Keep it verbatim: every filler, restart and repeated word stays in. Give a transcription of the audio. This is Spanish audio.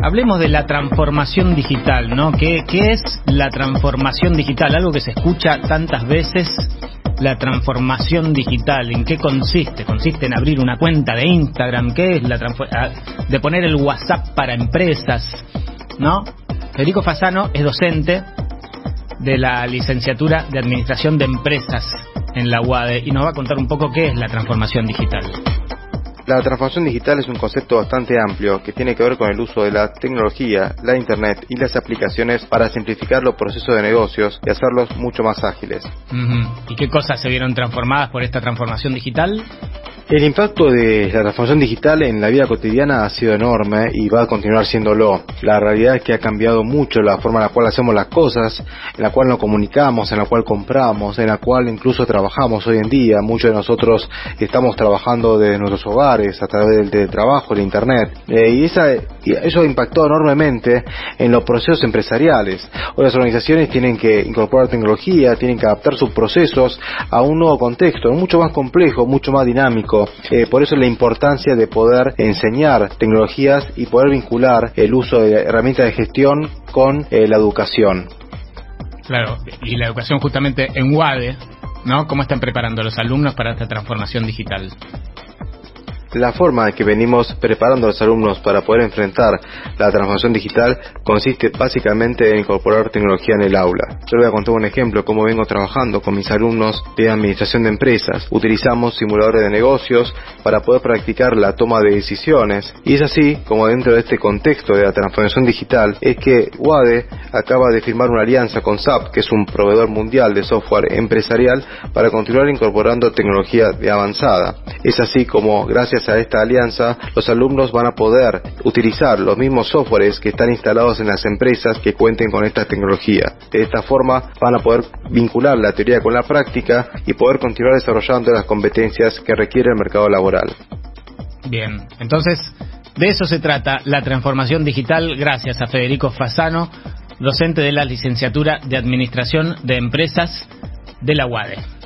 Hablemos de la transformación digital, ¿no? ¿Qué, qué es la transformación digital? Algo que se escucha tantas veces, la transformación digital. ¿En qué consiste? ¿Consiste en abrir una cuenta de Instagram? ¿Qué es la transformación? De poner el WhatsApp para empresas, ¿no? Federico Fasano es docente de la licenciatura de Administración de Empresas en la U A D E y nos va a contar un poco qué es la transformación digital. La transformación digital es un concepto bastante amplio que tiene que ver con el uso de la tecnología, la internet y las aplicaciones para simplificar los procesos de negocios y hacerlos mucho más ágiles. Uh-huh. ¿Y qué cosas se vieron transformadas por esta transformación digital? El impacto de la transformación digital en la vida cotidiana ha sido enorme y va a continuar siéndolo. La realidad es que ha cambiado mucho la forma en la cual hacemos las cosas, en la cual nos comunicamos, en la cual compramos, en la cual incluso trabajamos hoy en día. Muchos de nosotros estamos trabajando desde nuestros hogares a través del teletrabajo, el internet. Eh, y, esa, y eso ha impactado enormemente en los procesos empresariales. Hoy las organizaciones tienen que incorporar tecnología, tienen que adaptar sus procesos a un nuevo contexto, mucho más complejo, mucho más dinámico. Eh, por eso la importancia de poder enseñar tecnologías y poder vincular el uso de herramientas de gestión con eh, la educación. Claro, y la educación justamente en U A D E, ¿no? ¿Cómo están preparando a los alumnos para esta transformación digital? La forma en que venimos preparando a los alumnos para poder enfrentar la transformación digital consiste básicamente en incorporar tecnología en el aula. Yo les voy a contar un ejemplo de cómo vengo trabajando con mis alumnos de administración de empresas. Utilizamos simuladores de negocios para poder practicar la toma de decisiones y es así como dentro de este contexto de la transformación digital es que U A D E acaba de firmar una alianza con S A P, que es un proveedor mundial de software empresarial, para continuar incorporando tecnología de avanzada. Es así como gracias a esta alianza los alumnos van a poder utilizar los mismos softwares que están instalados en las empresas que cuenten con esta tecnología. De esta forma van a poder vincular la teoría con la práctica y poder continuar desarrollando las competencias que requiere el mercado laboral. Bien, entonces de eso se trata la transformación digital, gracias a Federico Fasano, docente de la licenciatura de Administración de Empresas de la U A D E.